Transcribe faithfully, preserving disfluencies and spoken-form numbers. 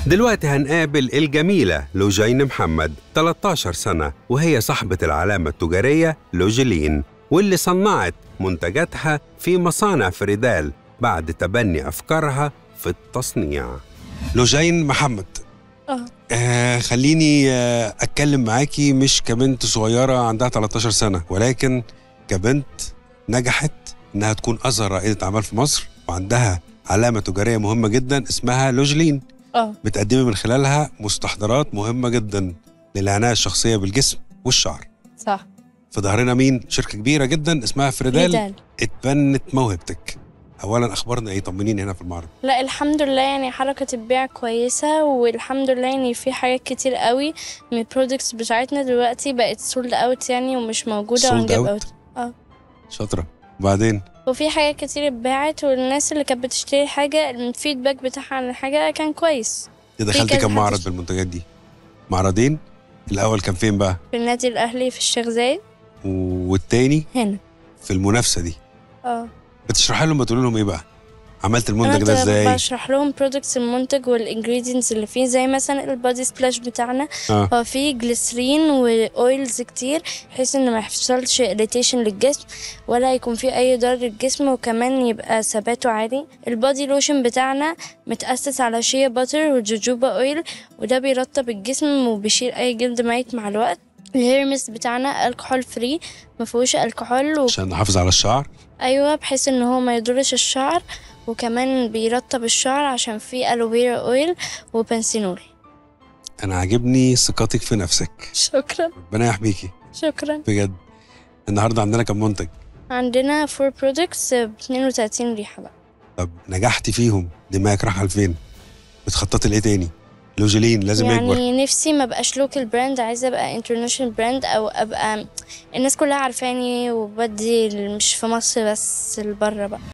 دلوقتي هنقابل الجميلة لوجين محمد، ثلاثة عشر سنة، وهي صاحبة العلامة التجارية لوجلين، واللي صنعت منتجاتها في مصانع فريدال بعد تبني أفكارها في التصنيع. لوجين محمد، اه آه خليني آه أتكلم معاكي مش كبنت صغيرة عندها ثلاثة عشر سنة، ولكن كبنت نجحت إنها تكون أصغر رائدة أعمال في مصر، وعندها علامة تجارية مهمة جدا اسمها لوجلين. اه بتقدمي من خلالها مستحضرات مهمة جدا للعناية الشخصية بالجسم والشعر. صح. في ظهرنا مين؟ شركة كبيرة جدا اسمها فريدال. فريدال. اتبنت موهبتك. أولا أخبارنا إيه؟ طمنيني هنا في المعرض. لا الحمد لله، يعني حركة البيع كويسة، والحمد لله يعني في حاجات كتير قوي من البرودكتس بتاعتنا دلوقتي بقت سولد اوت يعني ومش موجودة sold ونجيب out؟ اوت. اه شاطرة. وبعدين؟ وفي حاجات كتير اتباعت، والناس اللي كانت بتشتري حاجة الفيدباك بتاعها عن الحاجة كان كويس. دخلتي كذا كم حد معرض اشت- بالمنتجات دي؟ معرضين؟ الأول كان فين بقى؟ في النادي الأهلي في الشيخ زايد. والتاني؟ هنا. في المنافسة دي. اه بتشرحي لهم بتقول لهم إيه بقى؟ عملت انا المنتج ده كنت إزاي؟ بشرح لهم برودكتس المنتج والانجريدينتس اللي فيه، زي مثلا البادي سبلاش بتاعنا. آه. هو فيه جليسرين واويلز كتير بحيث ان ما يحصلش اريتيشن للجسم ولا يكون فيه اي ضرر للجسم، وكمان يبقى ثباته عالي. البادي لوشن بتاعنا متأسس على شيا باتر وجوجوبا اويل، وده بيرطب الجسم وبيشيل اي جلد ميت مع الوقت. الهيرمس بتاعنا الكحول فري، مفيهوش الكحول و... عشان نحافظ على الشعر. ايوه، بحيث ان هو ما يضرش الشعر، وكمان بيرطب الشعر عشان فيه الوفيرا اويل وبنسينول. أنا عاجبني ثقتك في نفسك. شكرا. ربنا يحميكي شكرا. بجد. النهارده عندنا كم منتج؟ عندنا فور برودكتس ب اتنين وتلاتين ريحة بقى. طب نجحتي فيهم، دماغك رايحة لفين؟ بتخططي لإيه تاني؟ لوجلين لازم يعني يكبر. نفسي ما بقاش لوكال براند، عايزة ابقى انترناشونال براند، او ابقى الناس كلها عارفاني وبدي مش في مصر بس، لبره بقى.